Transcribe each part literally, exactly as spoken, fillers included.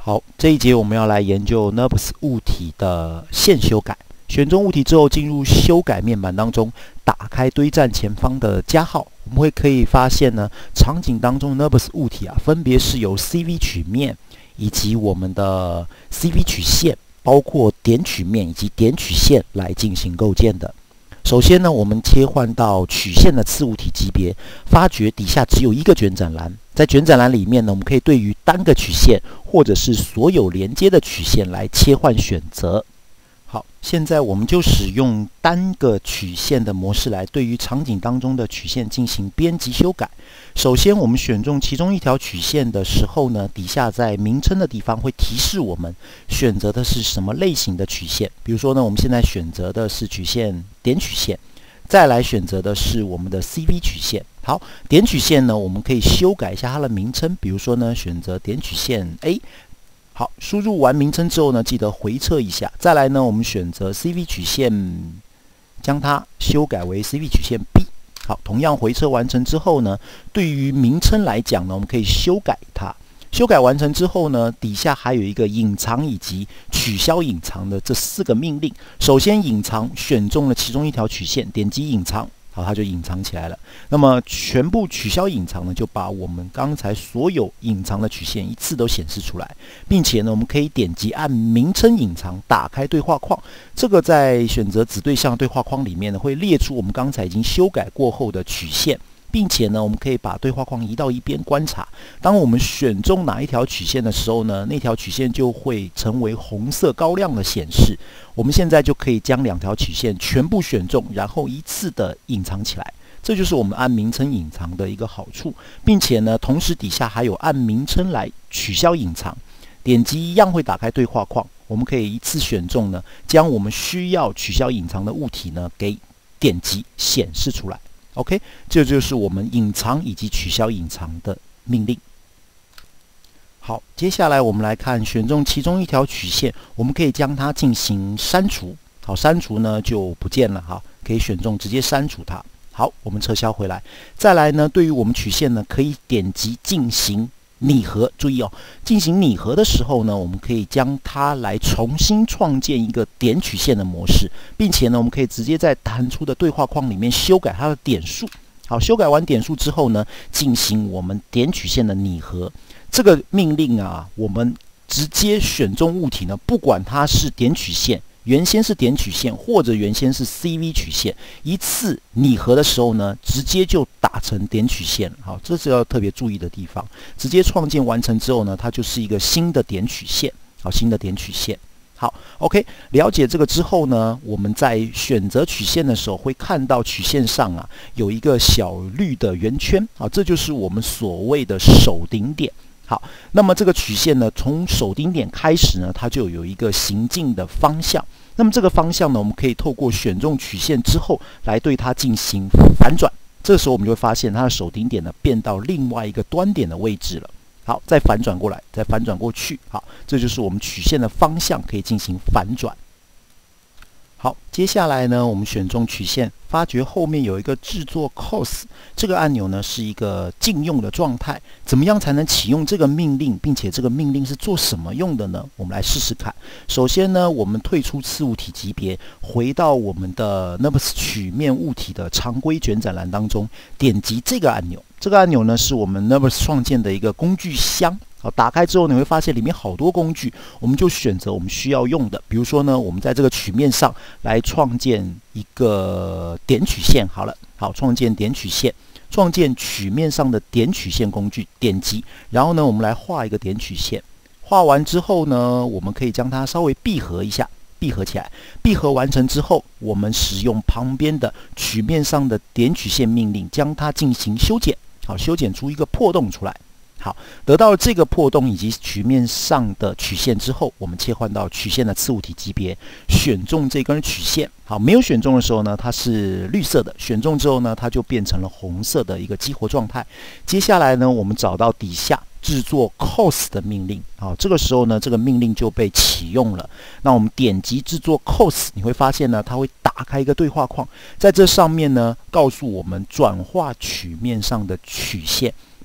好，这一节我们要来研究 N U R B S 物体的线修改。选中物体之后，进入修改面板当中，打开堆栈前方的加号，我们会可以发现呢，场景当中 N U R B S 物体啊，分别是由 C V 曲面以及我们的 C V 曲线，包括点曲面以及点曲线来进行构建的。首先呢，我们切换到曲线的次物体级别，发觉底下只有一个卷展栏。在卷展栏里面呢，我们可以对于单个曲线或者是所有连接的曲线来切换选择。好，现在我们就使用单个曲线的模式来对于场景当中的曲线进行编辑修改。首先，我们选中其中一条曲线的时候呢，底下在名称的地方会提示我们选择的是什么类型的曲线。比如说呢，我们现在选择的是曲线点曲线，再来选择的是我们的 C V 曲线。好，点曲线呢，我们可以修改一下它的名称，比如说呢，选择点曲线 A。好，输入完名称之后呢，记得回撤一下。再来呢，我们选择 C V 曲线，将它修改为 C V 曲线 B。好，同样回撤完成之后呢，对于名称来讲呢，我们可以修改它。修改完成之后呢，底下还有一个隐藏以及取消隐藏的这四个命令。首先，隐藏选中了其中一条曲线，点击隐藏。好，它就隐藏起来了。那么全部取消隐藏呢，就把我们刚才所有隐藏的曲线一次都显示出来，并且呢，我们可以点击按名称隐藏，打开对话框。这个在选择子对象对话框里面呢，会列出我们刚才已经修改过后的曲线。并且呢，我们可以把对话框移到一边观察。当我们选中哪一条曲线的时候呢，那条曲线就会成为红色高亮的显示。我们现在就可以将两条曲线全部选中，然后一次的隐藏起来。这就是我们按名称隐藏的一个好处，并且呢，同时底下还有按名称来取消隐藏。点击一样会打开对话框，我们可以一次选中呢，将我们需要取消隐藏的物体呢给点击显示出来。OK， 这就是我们隐藏以及取消隐藏的命令。好，接下来我们来看选中其中一条曲线，我们可以将它进行删除。好，删除呢就不见了哈，可以选中直接删除它。好，我们撤销回来。再来呢，对于我们曲线呢，可以点击进行拟合。注意哦，进行拟合的时候呢，我们可以将它来重新创建一个点曲线的模式，并且呢，我们可以直接在弹出的对话框里面修改它的点数。好，修改完点数之后呢，进行我们点曲线的拟合。这个命令啊，我们直接选中物体呢，不管它是点曲线，原先是点曲线或者原先是 C V 曲线，一次拟合的时候呢，直接就打成点曲线。好，这是要特别注意的地方。直接创建完成之后呢，它就是一个新的点曲线。好，新的点曲线。好 ，OK， 了解这个之后呢，我们在选择曲线的时候会看到曲线上啊有一个小绿的圆圈。好，这就是我们所谓的首顶点。好，那么这个曲线呢，从首顶点开始呢，它就有一个行进的方向。那么这个方向呢，我们可以透过选中曲线之后来对它进行反转。这个时候我们就会发现它的首顶点呢变到另外一个端点的位置了。好，再反转过来，再反转过去。好，这就是我们曲线的方向可以进行反转。好，接下来呢，我们选中曲线，发觉后面有一个制作 cos 这个按钮呢，是一个禁用的状态。怎么样才能启用这个命令，并且这个命令是做什么用的呢？我们来试试看。首先呢，我们退出次物体级别，回到我们的 N U R B S 曲面物体的常规卷展栏当中，点击这个按钮。这个按钮呢，是我们 N U R B S 创建的一个工具箱。好，打开之后你会发现里面好多工具，我们就选择我们需要用的。比如说呢，我们在这个曲面上来创建一个点曲线。好了，好，创建点曲线，创建曲面上的点曲线工具，点击，然后呢，我们来画一个点曲线。画完之后呢，我们可以将它稍微闭合一下，闭合起来。闭合完成之后，我们使用旁边的曲面上的点曲线命令，将它进行修剪。好，修剪出一个破洞出来。好，得到了这个破洞以及曲面上的曲线之后，我们切换到曲线的次物体级别，选中这根曲线。好，没有选中的时候呢，它是绿色的；选中之后呢，它就变成了红色的一个激活状态。接下来呢，我们找到底下制作 cos 的命令。好，这个时候呢，这个命令就被启用了。那我们点击制作 cos， 你会发现呢，它会打开一个对话框，在这上面呢，告诉我们转化曲面上的曲线。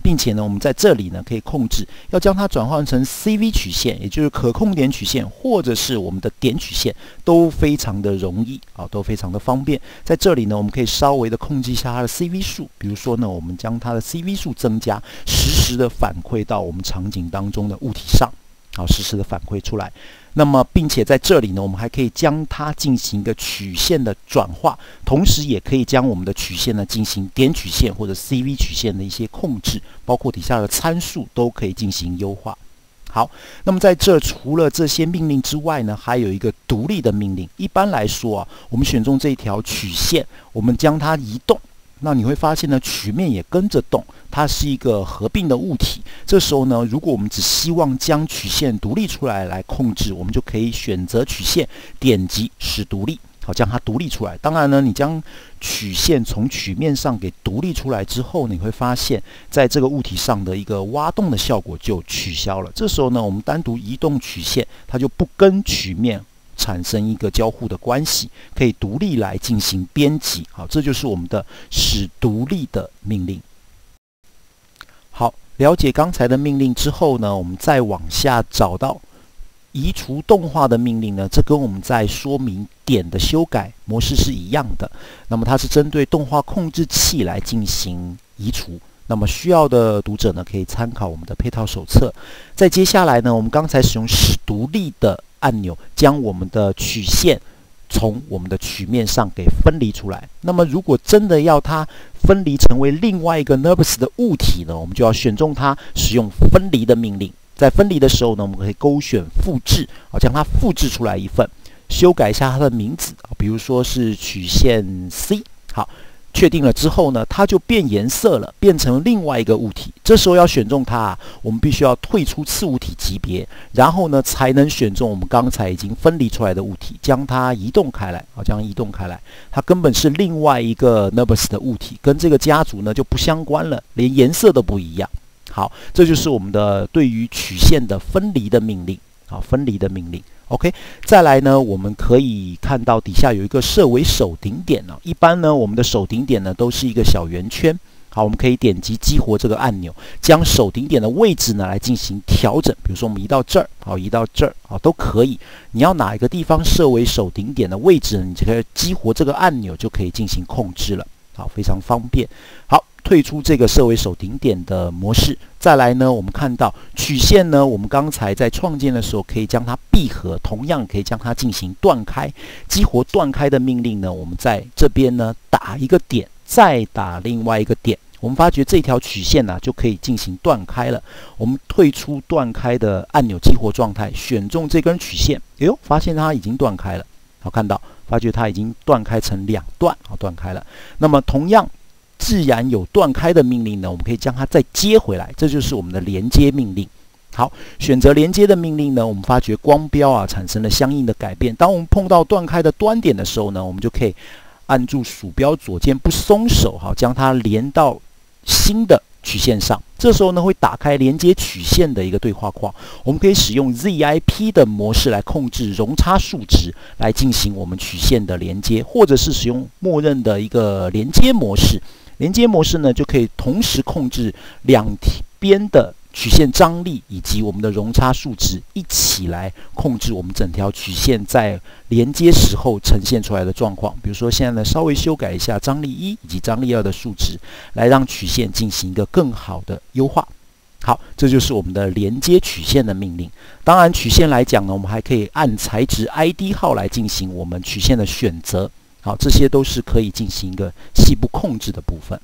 并且呢，我们在这里呢可以控制要将它转换成 C V 曲线，也就是可控点曲线，或者是我们的点曲线，都非常的容易啊，都非常的方便。在这里呢，我们可以稍微的控制一下它的 C V 数，比如说呢，我们将它的 C V 数增加，实时的反馈到我们场景当中的物体上，好，实时的反馈出来。那么，并且在这里呢，我们还可以将它进行一个曲线的转化，同时也可以将我们的曲线呢进行点曲线或者 C V 曲线的一些控制，包括底下的参数都可以进行优化。好，那么在这除了这些命令之外呢，还有一个独立的命令。一般来说啊，我们选中这一条曲线，我们将它移动。那你会发现呢，曲面也跟着动，它是一个合并的物体。这时候呢，如果我们只希望将曲线独立出来来控制，我们就可以选择曲线，点击使独立，好，将它独立出来。当然呢，你将曲线从曲面上给独立出来之后，你会发现在这个物体上的一个挖洞的效果就取消了。这时候呢，我们单独移动曲线，它就不跟曲面产生一个交互的关系，可以独立来进行编辑。好，这就是我们的使独立的命令。好，了解刚才的命令之后呢，我们再往下找到移除动画的命令呢，这跟我们在说明点的修改模式是一样的。那么它是针对动画控制器来进行移除。那么需要的读者呢，可以参考我们的配套手册。再接下来呢，我们刚才使用使独立的按钮，将我们的曲线从我们的曲面上给分离出来。那么如果真的要它分离成为另外一个 N U R B S 的物体呢，我们就要选中它，使用分离的命令。在分离的时候呢，我们可以勾选复制，好，将它复制出来一份，修改一下它的名字，比如说是曲线 C。好，确定了之后呢，它就变颜色了，变成另外一个物体。这时候要选中它啊，我们必须要退出次物体级别，然后呢才能选中我们刚才已经分离出来的物体，将它移动开来，好，将它移动开来。它根本是另外一个 N U R B S 的物体，跟这个家族呢就不相关了，连颜色都不一样。好，这就是我们的对于曲线的分离的命令。好，分离的命令。OK， 再来呢，我们可以看到底下有一个设为首顶点呢。一般呢，我们的首顶点呢都是一个小圆圈。好，我们可以点击激活这个按钮，将首顶点的位置呢来进行调整。比如说我们移到这儿，好，移到这儿，好，都可以。你要哪一个地方设为首顶点的位置呢，你就可以激活这个按钮，就可以进行控制了。好，非常方便。好，退出这个设为首顶点的模式。再来呢，我们看到曲线呢，我们刚才在创建的时候可以将它闭合，同样可以将它进行断开。激活断开的命令呢，我们在这边呢打一个点，再打另外一个点。我们发觉这条曲线呢、啊、就可以进行断开了。我们退出断开的按钮激活状态，选中这根曲线，哎呦，发现它已经断开了。好，看到，发觉它已经断开成两段，好，断开了。那么同样，既然有断开的命令呢，我们可以将它再接回来，这就是我们的连接命令。好，选择连接的命令呢，我们发觉光标啊产生了相应的改变。当我们碰到断开的端点的时候呢，我们就可以按住鼠标左键不松手，好，将它连到新的曲线上。这时候呢，会打开连接曲线的一个对话框。我们可以使用 Z I P 的模式来控制容差数值，来进行我们曲线的连接，或者是使用默认的一个连接模式。连接模式呢，就可以同时控制两边的曲线张力以及我们的容差数值，一起来控制我们整条曲线在连接时候呈现出来的状况。比如说现在呢，稍微修改一下张力一以及张力二的数值，来让曲线进行一个更好的优化。好，这就是我们的连接曲线的命令。当然，曲线来讲呢，我们还可以按材质 I D 号来进行我们曲线的选择。好，这些都是可以进行一个细部控制的部分。